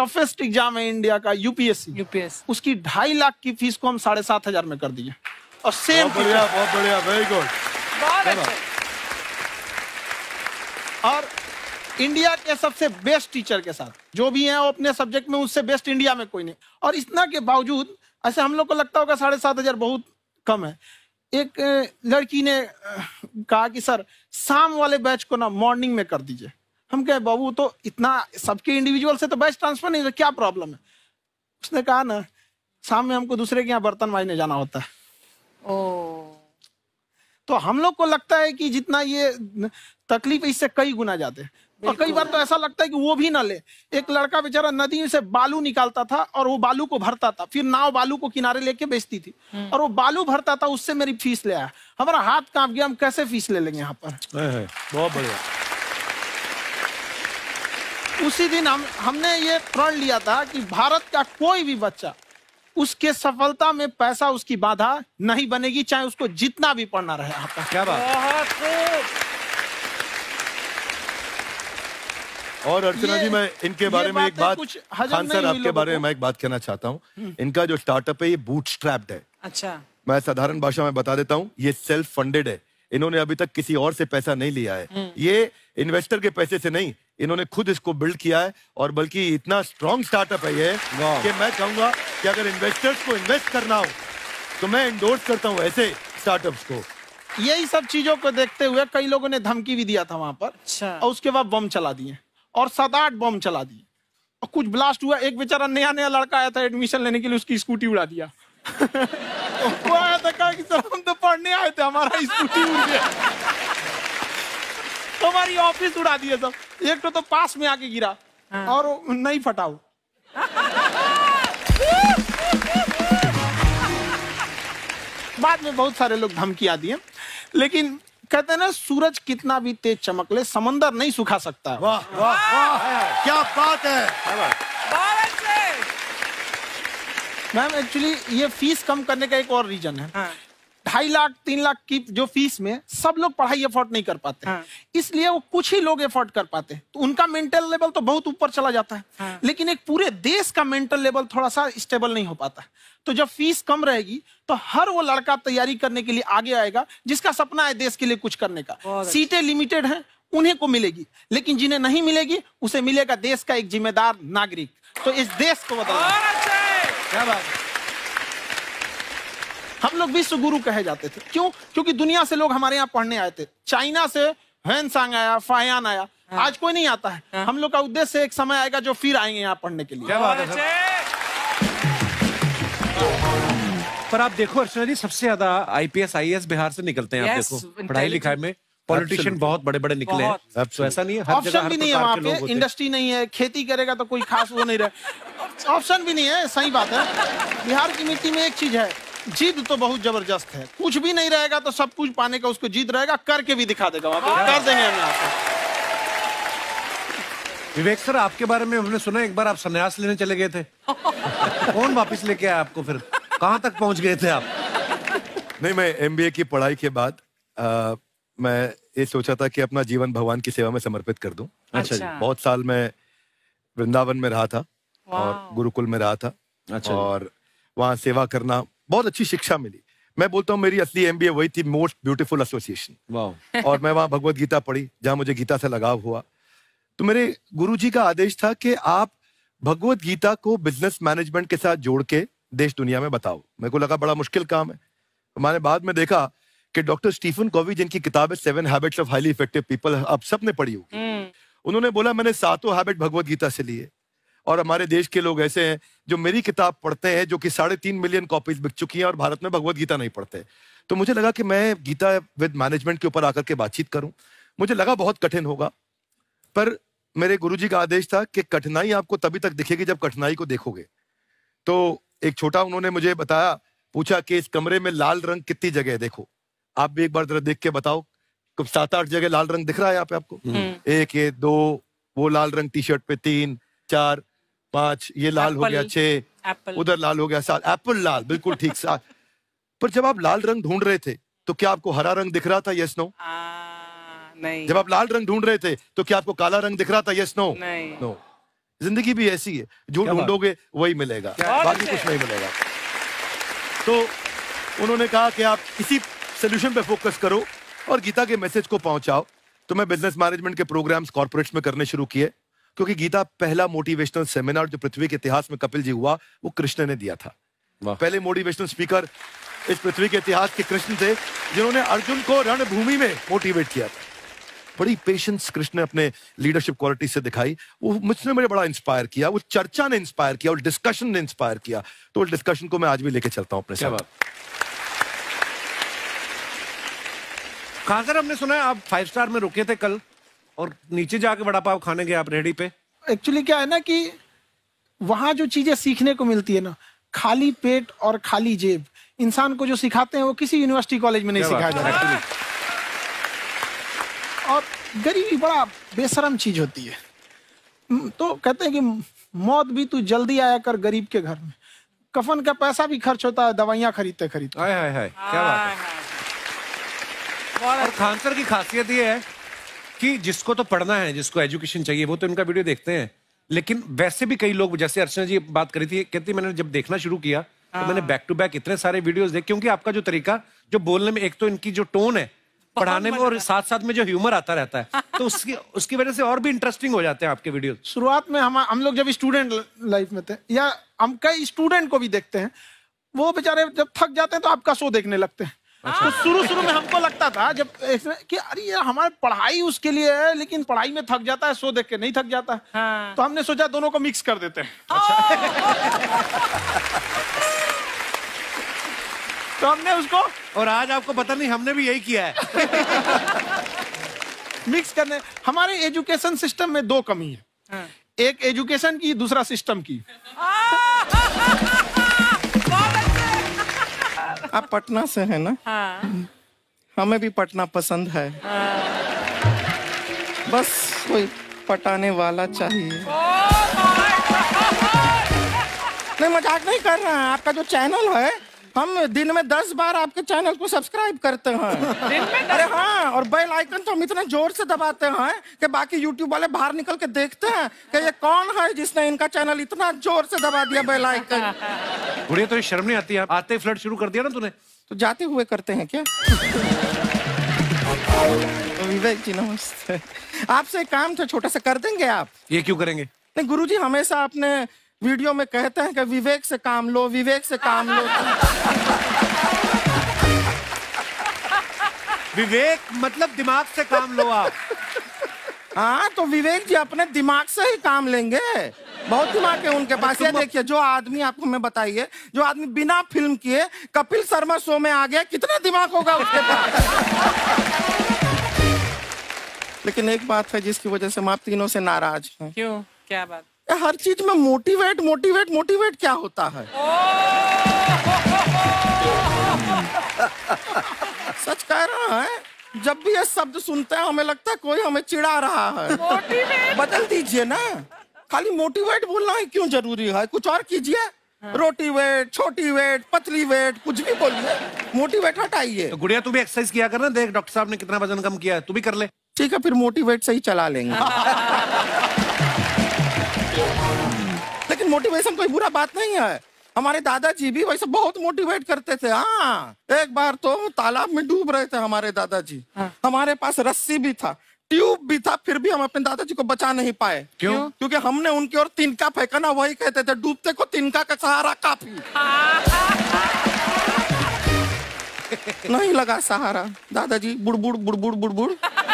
Toughest exam है India का, UPSC, उसकी 2.5 लाख की फीस को हम 7,500 में कर दिए। और सेम बहुत बढ़िया, वेरी गुड। और इंडिया के सबसे बेस्ट टीचर के साथ जो भी हैं वो अपने सब्जेक्ट में उससे बेस्ट इंडिया में कोई नहीं। और इतना के बावजूद ऐसे हम लोग को लगता होगा 7,500 बहुत कम है। एक लड़की ने कहा कि सर शाम वाले बैच को ना मॉर्निंग में कर दीजिए। हम कहे बाबू तो इतना सबके इंडिविजुअल से तो बैच ट्रांसफर नहीं, क्या प्रॉब्लम है? उसने कहा ना शाम में हमको दूसरे के यहाँ बर्तन मांजने जाना होता है। तो हम लोग को लगता है कि जितना ये तकलीफ इससे कई गुना जाते हैं। और कई बार तो ऐसा लगता है कि वो भी ना ले। एक लड़का बेचारा नदी से बालू निकालता था और वो बालू को भरता था, फिर नाव बालू को किनारे लेके बेचती थी और वो बालू भरता था, उससे मेरी फीस ले आया। हमारा हाथ कांप गया, हम कैसे फीस ले लेंगे यहाँ पर। बहुत बढ़िया। उसी दिन हमने ये प्रण लिया था कि भारत का कोई भी बच्चा उसके सफलता में पैसा उसकी बाधा नहीं बनेगी, चाहे उसको जितना भी पढ़ना रहे यहाँ पर। क्या बात। और अर्चना जी, मैं इनके बारे में एक बात, खान सर आपके बारे में मैं एक बात कहना चाहता हूँ। इनका जो स्टार्टअप है ये बूटस्ट्रैप्ड है। अच्छा। मैं साधारण भाषा में बता देता हूँ, ये सेल्फ फंडेड है। इन्होंने अभी तक किसी और से पैसा नहीं लिया है। ये इन्वेस्टर के पैसे से नहीं, इन्होंने खुद इसको बिल्ड किया है। और बल्कि इतना स्ट्रॉन्ग स्टार्टअप है ये कि मैं कहूंगा कि अगर इन्वेस्टर्स को इन्वेस्ट करना हो तो मैं एंडोर्स करता हूँ ऐसे स्टार्टअप्स को। यही सब चीजों को देखते हुए कई लोगों ने धमकी भी दिया था वहां पर। अच्छा। और उसके बाद बम चला दिए और 7-8 बम चला दिए और कुछ ब्लास्ट हुआ। एक बेचारा नया लड़का आया था एडमिशन लेने के लिए, उसकी स्कूटी उड़ा दिया। वो आया था, कहा कि सर हम तो पढ़ने आए थे, हमारा स्कूटी उड़ गया। हमारी ऑफिस उड़ा दिए सब। एक तो पास में आके गिरा और नहीं फटा वो। बाद में बहुत सारे लोग धमकियां दिए, लेकिन कहते हैं ना सूरज कितना भी तेज चमक ले समंदर नहीं सुखा सकता। वाह वाह वाह, क्या बात है। मैम एक्चुअली ये फीस कम करने का एक और रीजन है। 2.5 लाख 3 लाख की जो फीस में सब लोग पढ़ाई अफोर्ड नहीं कर पाते। इसलिए वो कुछ ही लोग अफोर्ड कर पाते हैं, तो उनका मेंटल लेवल तो बहुत ऊपर चला जाता है। लेकिन एक पूरे देश का मेंटल लेवल थोड़ा सा स्टेबल नहीं हो पाता। तो जब फीस कम रहेगी तो हर वो लड़का तैयारी करने के लिए आगे आएगा जिसका सपना है देश के लिए कुछ करने का। सीटें लिमिटेड हैं, उन्हें को मिलेगी, लेकिन जिन्हें नहीं मिलेगी उसे मिलेगा देश का एक जिम्मेदार नागरिक। तो इस देश को बदलना। क्या बात है। हम लोग विश्व गुरु कहे जाते थे, क्यों? क्योंकि दुनिया से लोग हमारे यहाँ पढ़ने आए थे। चाइना से ह्वेनसांग आया, फायान आया, आज कोई नहीं आता है। हम लोग का उद्देश्य एक समय आएगा जो फिर आएंगे यहाँ पढ़ने के लिए। क्या बात है। पर आप देखो अर्चना जी, सबसे ज्यादा आईपीएस आईएएस बिहार से निकलते हैं। आप देखो पढ़ाई लिखाई में पॉलिटिशियन बहुत बड़े बड़े निकले हैं। तो ऐसा नहीं है, हर जगह ऑप्शन भी नहीं है वहाँ पे, इंडस्ट्री नहीं है, खेती करेगा तो कोई खास वो नहीं रहे, ऑप्शन भी नहीं है। सही बात है। बिहार की मिट्टी में एक चीज है, जिद तो बहुत जबरदस्त है। कुछ भी नहीं रहेगा तो सब कुछ पाने का उसको जिद रहेगा, करके भी दिखा देगा। वहाँ पे कर देंगे हम यहाँ पे। विवेक सर, आपके बारे में हमने सुना एक बार आप संन्यास लेने चले गए थे। कौन वापस लेके आया आपको? फिर कहाँ तक पहुंच गए थे आप? नहीं, मैं एमबीए की पढ़ाई के बाद मैं ये सोचा था कि अपना जीवन भगवान की सेवा में समर्पित कर दूं। अच्छा जी। बहुत साल मैं वृंदावन में रहा था और गुरुकुल में रहा था। अच्छा। और वहाँ सेवा करना, बहुत अच्छी शिक्षा मिली। मैं बोलता हूँ मेरी असली एमबीए वही थी, मोस्ट ब्यूटीफुल एसोसिएशन। और मैं वहाँ भगवत गीता पढ़ी, जहाँ मुझे गीता से लगाव हुआ। तो मेरे गुरुजी का आदेश था कि आप भगवत गीता को बिजनेस मैनेजमेंट के साथ जोड़ के देश दुनिया में बताओ। मेरे को लगा बड़ा मुश्किल काम है। मैंने बाद में देखा कि डॉक्टर स्टीफन कॉवी, जिनकी किताब है 7 habits of highly effective people, आप सबने पढ़ी होगी, उन्होंने बोला मैंने 7 हैबिट भगवत गीता से लिए। और हमारे देश के लोग ऐसे हैं जो मेरी किताब पढ़ते हैं, जो कि 3.5 मिलियन कॉपीज बिक चुकी हैं, और भारत में भगवत गीता नहीं पढ़ते। तो मुझे लगा कि मैं गीता विद मैनेजमेंट के ऊपर आकर के बातचीत करूं। मुझे लगा बहुत कठिन होगा, पर मेरे गुरुजी का आदेश था कि कठिनाई आपको तभी तक दिखेगी जब कठिनाई को देखोगे। तो एक छोटा उन्होंने मुझे बताया, पूछा कि इस कमरे में लाल रंग कितनी जगह है, देखो आप भी एक बार जरा देख के बताओ। 7-8 जगह लाल रंग दिख रहा है यहाँ पे आपको? 1 ये 2, वो लाल रंग टी शर्ट पे 3 4 5, ये लाल हो गया 6, उधर लाल हो गया 7, एप्पल लाल, बिल्कुल ठीक 7। पर जब आप लाल रंग ढूंढ रहे थे तो क्या आपको हरा रंग दिख रहा था? Yes no? नहीं। जब आप लाल रंग ढूंढ रहे थे तो क्या आपको काला रंग दिख रहा था? Yes no? नहीं। नो। जिंदगी भी ऐसी है, जो ढूंढोगे वही मिलेगा, बाकी कुछ नहीं मिलेगा। तो उन्होंने कहा कि आप इसी सोल्यूशन पे फोकस करो और गीता के मैसेज को पहुंचाओ। तो मैं बिजनेस मैनेजमेंट के प्रोग्राम्स कॉर्पोरेट्स में करने शुरू किए, क्योंकि गीता पहला मोटिवेशनल सेमिनार जो पृथ्वी के इतिहास में कपिल जी हुआ, वो कृष्ण ने दिया था। पहले मोटिवेशनल स्पीकर इस पृथ्वी के इतिहास के कृष्ण थे, जिन्होंने अर्जुन को रणभूमि में मोटिवेट किया था। बड़ी पेशेंस कृष्ण ने अपने लीडरशिप क्वालिटी से दिखाई, वो मुझसे मुझे बड़ा इंस्पायर किया, वो चर्चा ने इंस्पायर किया और डिस्कशन ने इंस्पायर किया। तो उस डिस्कशन को मैं आज भी लेके चलता हूं अपने साथ। कहां सर, हमने सुना है आप 5 स्टार में रुके थे कल और नीचे जाके वड़ा पाव खाने गए आप रेहड़ी पे। एक्चुअली क्या है ना कि वहां जो चीजें सीखने को मिलती है ना, खाली पेट और खाली जेब इंसान को जो सिखाते हैं वो किसी यूनिवर्सिटी कॉलेज में नहीं सिखाया जाता। और गरीबी बड़ा बेशरम चीज होती है। तो कहते हैं कि मौत भी तू जल्दी आया कर गरीब के घर में, कफन का पैसा भी खर्च होता है दवाइयां खरीदते खरीदते। हाय हाय हाय, क्या बात है। और खान सर की खासियत ये है कि जिसको तो पढ़ना है, जिसको एजुकेशन चाहिए, वो तो इनका वीडियो देखते हैं, लेकिन वैसे भी कई लोग, जैसे अर्चना जी बात करी थी, कहती मैंने जब देखना शुरू किया तो मैंने बैक टू बैक इतने सारे वीडियोस देखे, क्योंकि आपका जो तरीका जो बोलने में, एक तो इनकी जो टोन है पढ़ाने में, और साथ साथ में जो ह्यूमर आता रहता है, तो उसकी वजह से और भी इंटरेस्टिंग हो जाते हैं आपके वीडियो। शुरुआत में हम लोग जब स्टूडेंट लाइफ में थे, या हम कई स्टूडेंट को भी देखते हैं, वो बेचारे जब थक जाते हैं तो आपका शो देखने लगते हैं। तो शुरू में हमको लगता था जब कि अरे यार हमारी पढ़ाई उसके लिए है, लेकिन पढ़ाई में थक जाता है, शो देख के नहीं थक जाता। हाँ। तो हमने सोचा दोनों को मिक्स कर देते हैं। तो हमने उसको, और आज आपको पता नहीं हमने भी यही किया है। मिक्स करने। हमारे एजुकेशन सिस्टम में 2 कमी है। हाँ। एक एजुकेशन की, दूसरा सिस्टम की। आप पटना से हैं ना? हाँ। हमें भी पटना पसंद है। हाँ। बस कोई पटाने वाला चाहिए। नहीं, मजाक नहीं कर रहे हैं। आपका जो चैनल है, हम दिन में 10 बार आपके चैनल को सब्सक्राइब करते हैं। दिन में 10? अरे हाँ, और बेल आइकन तो हम इतना जोर से दबाते हैं कि बाकी यूट्यूब वाले बाहर निकल के देखते हैं कि ये कौन है जिसने इनका चैनल इतना जोर से दबा दिया बेल आइकन। बुढ़िया, तो शर्म नहीं आती? आते ही फ्लर्ट शुरू कर दिया ना तूने। तो जाते हुए करते हैं क्या? विवेक जी नमस्ते। आपसे काम था छोटा सा, कर देंगे आप? ये क्यों करेंगे? नहीं, गुरुजी हमेशा अपने वीडियो में कहते हैं कि विवेक से काम लो, विवेक से काम लो। विवेक मतलब दिमाग से काम लो आप। हाँ, तो विवेक जी अपने दिमाग से ही काम लेंगे। बहुत दिमाग है उनके पास। ये देखिए, जो आदमी, आपको मैं बताइए, जो आदमी बिना फिल्म किए कपिल शर्मा शो में आ गया, कितना दिमाग होगा उसके पास। लेकिन एक बात है जिसकी वजह से हम आप तीनों से नाराज हैं। क्यों? क्या बात? हर चीज में मोटिवेट मोटिवेट मोटिवेट क्या होता है? सच कह रहा है, जब भी ये शब्द सुनते हैं हमें लगता है कोई हमें चिढ़ा रहा है। बदल दीजिए ना, खाली मोटिवेट बोलना ही क्यों जरूरी है? कुछ और कीजिए। रोटी वेट, छोटी वेट, पतली वेट, कुछ भी बोलिए, मोटिवेट हटाइए। तो गुड़िया, तू भी एक्सरसाइज किया कर ना, देख डॉक्टर साहब ने कितना वजन कम किया है, तू भी कर ले। ठीक है, फिर मोटिवेट से ही चला लेंगे। लेकिन मोटिवेशन कोई बुरा बात नहीं है। हमारे दादाजी भी वैसे बहुत मोटिवेट करते थे। हाँ, एक बार तो तालाब में डूब रहे थे हमारे दादाजी। हाँ। हमारे पास रस्सी भी था, ट्यूब भी था, फिर भी हम अपने दादाजी को बचा नहीं पाए। क्यों? क्योंकि हमने उनकी ओर तिनका फेंका ना, वही कहते थे डूबते को तिनका का सहारा काफी। नहीं लगा सहारा, दादाजी बुड़बुड़ बुड़बुड़ बुड़बुड़।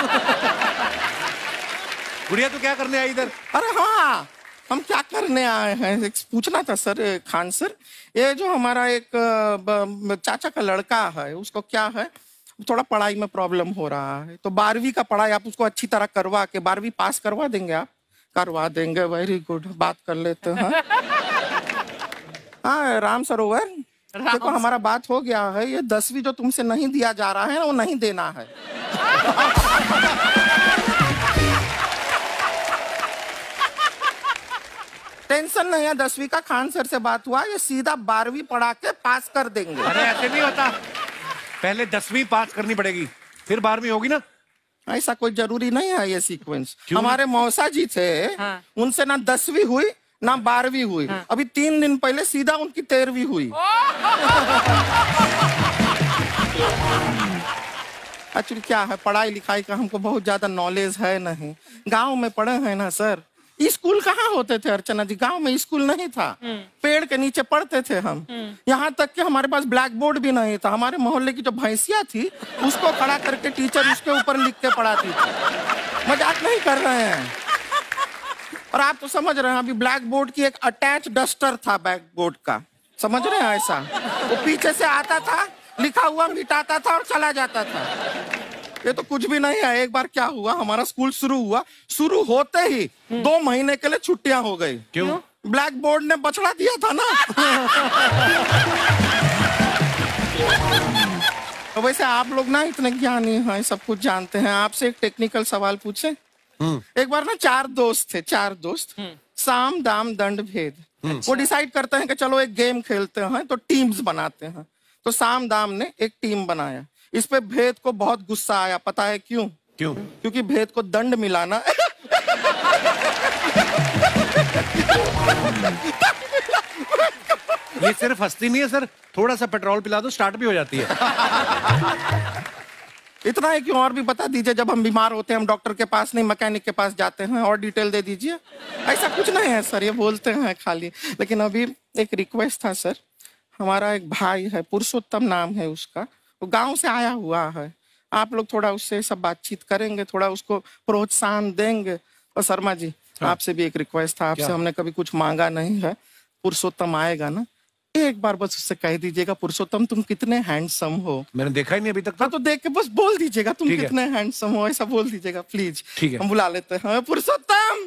गुड़िया, तू क्या करने आई इधर? अरे हाँ, हम क्या करने आए हैं, एक पूछना था सर, खान सर। ये जो हमारा एक चाचा का लड़का है, उसको क्या है, थोड़ा पढ़ाई में प्रॉब्लम हो रहा है। तो 12वीं का पढ़ाई आप उसको अच्छी तरह करवा के 12वीं पास करवा देंगे आप? करवा देंगे, वेरी गुड, बात कर लेते हैं। हाँ, राम सरोवर, देखो हमारा बात हो गया है। ये 10वीं जो तुमसे नहीं दिया जा रहा है, वो नहीं देना है। टेंशन नहीं है, 10वीं का खान सर से बात हुआ, ये सीधा 12वीं पढ़ा के पास कर देंगे। अरे ऐसे नहीं होता, पहले 10वीं पास करनी पड़ेगी, फिर 12वीं होगी ना। ऐसा कोई जरूरी नहीं है ये सीक्वेंस। हमारे मौसा जी थे, उनसे ना 10वीं हुई ना 12वीं हुई, अभी 3 दिन पहले सीधा उनकी 13वीं हुई। एक्चुअली क्या है, पढ़ाई लिखाई का हमको बहुत ज्यादा नॉलेज है नहीं, गांव में पढ़े हैं ना सर। स्कूल कहाँ होते थे अर्चना जी, गांव में स्कूल नहीं था, पेड़ के नीचे पढ़ते थे हम। यहाँ तक कि हमारे पास ब्लैक बोर्ड भी नहीं था, हमारे मोहल्ले की जो भैंसिया थी उसको खड़ा करके टीचर उसके ऊपर लिख के पढ़ाती थी। मजाक नहीं कर रहे हैं। और आप तो समझ रहे हैं, अभी ब्लैक बोर्ड की एक अटैच डस्टर था बैक बोर्ड का, समझ रहे हैं ऐसा, वो पीछे से आता था, लिखा हुआ मिटाता था और चला जाता था। ये तो कुछ भी नहीं है। एक बार क्या हुआ, हमारा स्कूल शुरू हुआ, शुरू होते ही 2 महीने के लिए छुट्टियां हो गई। क्यों? ब्लैक बोर्ड ने बछड़ा दिया था ना। तो वैसे आप लोग ना इतने ज्ञानी हैं, सब कुछ जानते हैं। आपसे एक टेक्निकल सवाल पूछे। एक बार ना 4 दोस्त थे, 4 दोस्त, साम दाम दंड भेद। वो डिसाइड करते हैं कि चलो एक गेम खेलते हैं, तो टीम्स बनाते हैं। तो साम दाम ने एक टीम बनाया। इस पे भेद को बहुत गुस्सा आया, पता है क्यों? क्यों? क्योंकि भेद को दंड मिलाना ये सिर्फ हंसती नहीं है सर, थोड़ा सा पेट्रोल पिला दो स्टार्ट भी हो जाती है। इतना है कि और भी बता दीजिए, जब हम बीमार होते हैं हम डॉक्टर के पास नहीं मैकेनिक के पास जाते हैं, और डिटेल दे दीजिए। ऐसा कुछ नहीं है सर, ये बोलते हैं खाली। लेकिन अभी एक रिक्वेस्ट था सर, हमारा एक भाई है, पुरुषोत्तम नाम है उसका, वो गांव से आया हुआ है। आप लोग थोड़ा उससे सब बातचीत करेंगे, थोड़ा उसको प्रोत्साहन देंगे। और शर्मा जी, आपसे भी एक रिक्वेस्ट था, आपसे हमने कभी कुछ मांगा नहीं है। पुरुषोत्तम आएगा ना, एक बार बस उससे कह दीजिएगा, पुरुषोत्तम तुम कितने हैंडसम हो। मैंने देखा ही नहीं अभी तक। तो देख के बस बोल दीजिएगा तुम कितने हैंडसम हो, ऐसा बोल दीजिएगा प्लीज। ठीक है, हम बुला लेते हैं पुरुषोत्तम।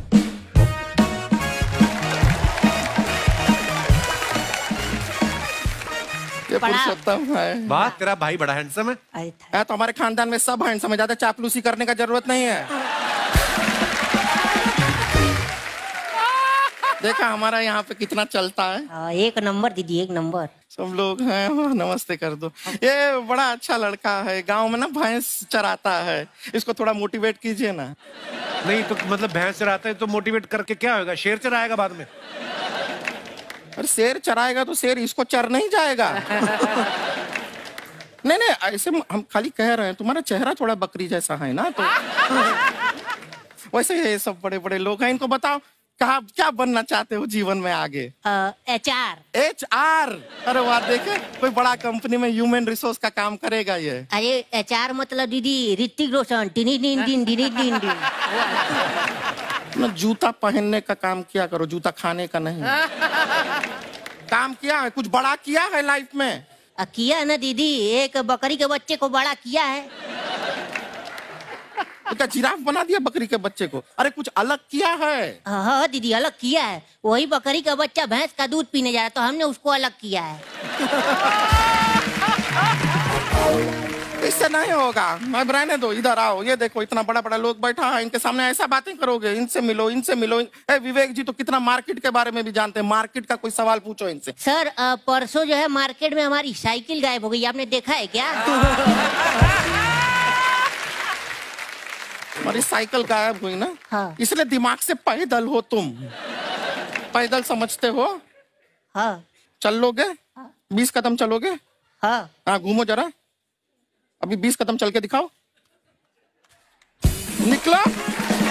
ये पुरुषोत्तम है। वाह, तेरा भाई बड़ा हैंडसम है। तो हमारे खानदान में सब हैंडसम है, ज्यादा चापलूसी करने का जरूरत नहीं है। देखा हमारा यहाँ पे कितना चलता है। 1 नंबर दीदी, 1 नंबर। सब लोग हैं, नमस्ते कर दो। ये बड़ा अच्छा लड़का है, गांव में ना भैंस चराता है, इसको थोड़ा मोटिवेट कीजिए ना। नहीं तो मतलब भैंस चराता है तो मोटिवेट करके क्या होगा, शेर चराएगा बाद में? अरे शेर चराएगा तो शेर इसको चर नहीं जाएगा। नहीं नहीं, ऐसे हम खाली कह रहे हैं, तुम्हारा चेहरा थोड़ा बकरी जैसा है ना, तो वैसे ये सब बड़े बड़े लोग हैं। इनको बताओ कहा क्या बनना चाहते हो जीवन में आगे? HR। HR? अरे वाह, देखे कोई बड़ा कंपनी में ह्यूमन रिसोर्स का काम करेगा ये। अरे HR मतलब दीदी ऋतिक रोशन। ना जूता पहनने का काम किया करो, जूता खाने का नहीं। काम किया है, कुछ बड़ा किया है लाइफ में? किया ना दीदी, एक बकरी के बच्चे को बड़ा किया है। तो क्या जिराफ बना दिया बकरी के बच्चे को? अरे कुछ अलग किया है। हाँ दीदी, अलग किया है। वही बकरी का बच्चा भैंस का दूध पीने जा रहा है, तो हमने उसको अलग किया है। इससे नहीं होगा, मैं रहने दो, इधर आओ। ये देखो इतना बड़ा बड़ा लोग बैठा है, इनके सामने ऐसा बातें करोगे? इनसे मिलो, इनसे मिलो। विवेक जी तो कितना मार्केट के बारे में भी जानते हैं, मार्केट का कोई सवाल पूछो इनसे। सर परसों जो है मार्केट में हमारी साइकिल गायब हो गई, आपने देखा है क्या? हमारी साइकिल गायब हुई ना? हाँ। इसलिए दिमाग से पैदल हो तुम, पैदल समझते हो? हाँ। चल लोगे? 20 कदम चलोगे? हाँ, घूमो जरा, अभी 20 कदम चल के दिखाओ। निकलो।